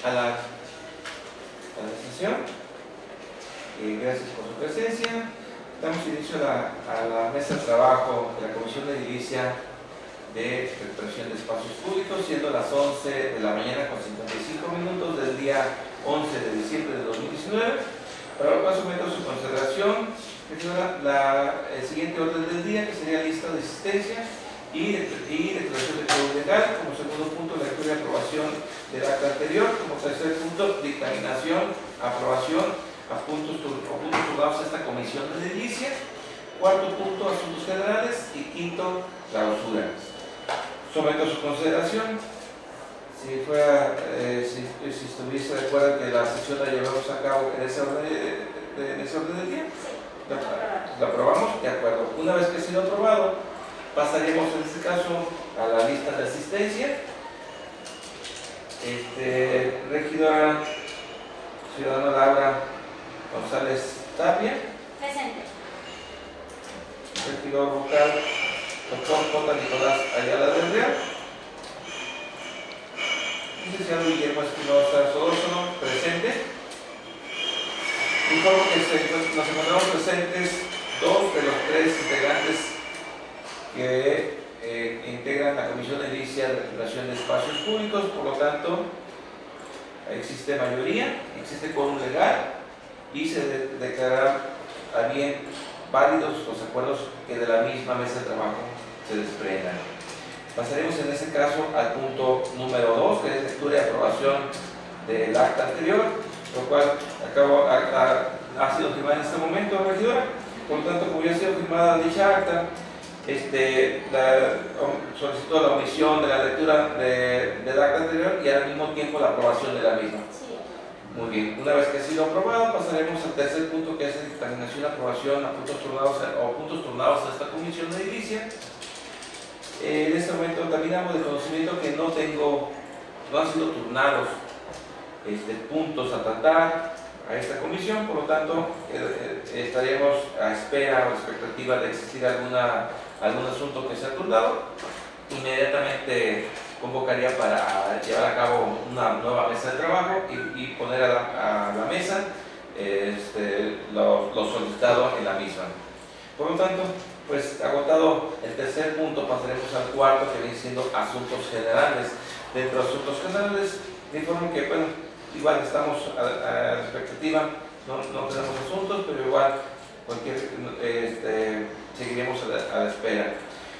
a la sesión. Gracias por su presencia. Damos inicio a la mesa de trabajo de la Comisión de Edilicia de Recuperación de Espacios Públicos, siendo las 11 de la mañana con 55 minutos del día 11 de diciembre de 2019. Para lo cual someto a su consideración el siguiente orden del día, que sería lista de asistencia y declaración de código legal. Como segundo punto, lectura y aprobación del acta anterior. Como tercer punto, dictaminación, aprobación a puntos turnados a esta comisión de edilicia. Cuarto punto, asuntos generales. Y quinto, clausura. Someto a su consideración. Si estuviese de acuerdo que la sesión la llevamos a cabo en ese orden del día, la aprobamos, de acuerdo. Una vez que ha sido aprobado, pasaríamos en este caso a la lista de asistencia. Regidora ciudadana Laura González Tapia. Presente. Regidor vocal doctor J. Nicolás Ayala del Real. Licenciado Guillermo Espinosa Solórzano, presente. Informo que nos encontramos presentes dos de los tres integrantes que integran la Comisión de Edilicia de Recuperación de Espacios Públicos. Por lo tanto, existe mayoría, existe quórum legal y se declararán a bien válidos los acuerdos que de la misma mesa de trabajo se desprendan. Pasaremos en ese caso al punto número 2, que es lectura y aprobación del acta anterior, lo cual ha sido firmada en este momento, regidora. Por lo tanto, como ya ha sido firmada dicha acta, solicito la omisión de la lectura del acta anterior y al mismo tiempo la aprobación de la misma. Sí. Muy bien, una vez que ha sido aprobado, pasaremos al tercer punto, que es la dictaminación y aprobación a puntos turnados a esta comisión de edilicia. En este momento también hago de conocimiento que no han sido turnados puntos a tratar a esta comisión. Por lo tanto, estaríamos a espera o expectativa de existir algún asunto que sea turnado. Inmediatamente convocaría para llevar a cabo una nueva mesa de trabajo y poner a la mesa lo solicitado en la misma. Por lo tanto, pues agotado el tercer punto, pasaremos al cuarto, que viene siendo asuntos generales. Dentro de asuntos generales, le informo que, bueno, igual estamos a la expectativa, no tenemos asuntos, pero igual seguiremos a la espera.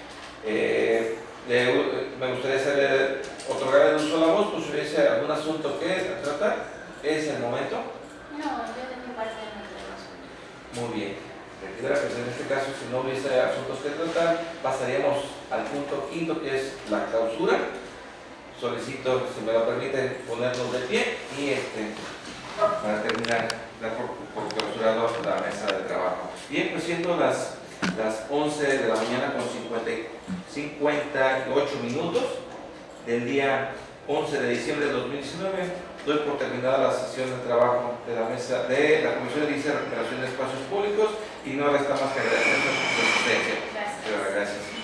Me gustaría otorgar el uso de la voz, pues si hubiese algún asunto que tratar, es el momento. No, yo de mi parte no tengo asunto. Muy bien. Regidora, pues en este caso, si no hubiese asuntos que tratar, pasaríamos al punto quinto, que es la clausura. Solicito, si me lo permiten, ponernos de pie y para terminar, dar por clausurado la mesa de trabajo. Bien, pues siendo las 11 de la mañana con 58 minutos del día 11 de diciembre de 2019, doy por terminada la sesión de trabajo de la mesa de la Comisión de Edilicia de Recuperación de Espacios Públicos y no resta más que agradecer su asistencia. Gracias. Gracias.